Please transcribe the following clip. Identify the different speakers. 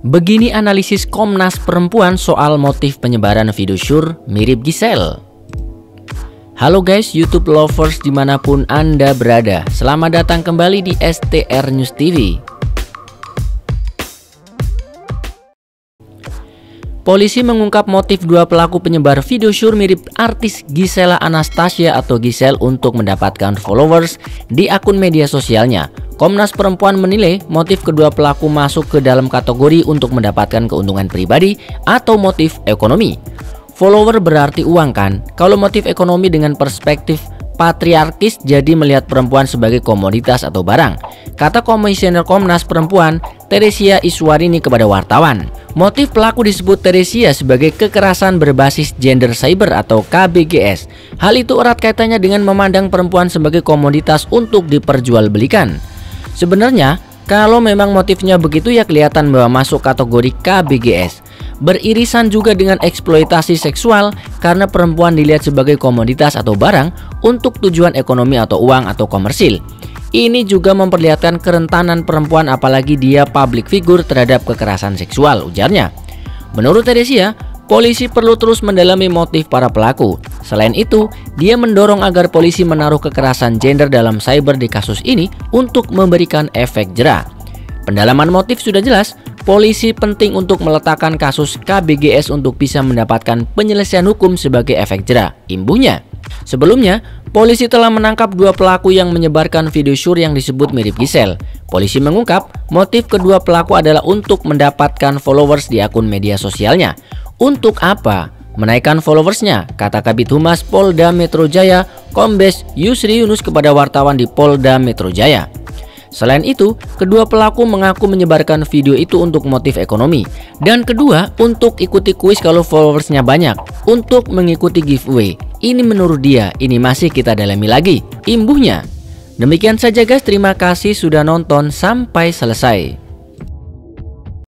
Speaker 1: Begini analisis Komnas Perempuan soal motif penyebaran video syur mirip Giselle. Halo guys, YouTube lovers dimanapun Anda berada, selamat datang kembali di STR News TV. Polisi mengungkap motif dua pelaku penyebar video syur mirip artis Gisela Anastasia atau Giselle untuk mendapatkan followers di akun media sosialnya. Komnas Perempuan menilai motif kedua pelaku masuk ke dalam kategori untuk mendapatkan keuntungan pribadi atau motif ekonomi. Follower berarti uang kan? Kalau motif ekonomi dengan perspektif patriarkis jadi melihat perempuan sebagai komoditas atau barang, kata Komisioner Komnas Perempuan Teresia Iswarini kepada wartawan. Motif pelaku disebut Teresia sebagai kekerasan berbasis gender cyber atau KBGS. Hal itu erat kaitannya dengan memandang perempuan sebagai komoditas untuk diperjualbelikan. Sebenarnya, kalau memang motifnya begitu ya kelihatan bahwa masuk kategori KBGS. Beririsan juga dengan eksploitasi seksual karena perempuan dilihat sebagai komoditas atau barang untuk tujuan ekonomi atau uang atau komersil. Ini juga memperlihatkan kerentanan perempuan apalagi dia public figure terhadap kekerasan seksual, ujarnya. Menurut Teresia, polisi perlu terus mendalami motif para pelaku. Selain itu, dia mendorong agar polisi menaruh kekerasan gender dalam cyber di kasus ini untuk memberikan efek jera. Pendalaman motif sudah jelas, polisi penting untuk meletakkan kasus KBGS untuk bisa mendapatkan penyelesaian hukum sebagai efek jera, imbuhnya. Sebelumnya, polisi telah menangkap dua pelaku yang menyebarkan video syur yang disebut mirip Giselle. Polisi mengungkap motif kedua pelaku adalah untuk mendapatkan followers di akun media sosialnya. Untuk apa? Menaikkan followersnya, kata Kabid Humas Polda Metro Jaya Kombes Yusri Yunus kepada wartawan di Polda Metro Jaya. Selain itu, kedua pelaku mengaku menyebarkan video itu untuk motif ekonomi. Dan kedua, untuk ikuti kuis kalau followersnya banyak, untuk mengikuti giveaway. Ini menurut dia, ini masih kita dalami lagi, imbuhnya. Demikian saja guys, terima kasih sudah nonton sampai selesai.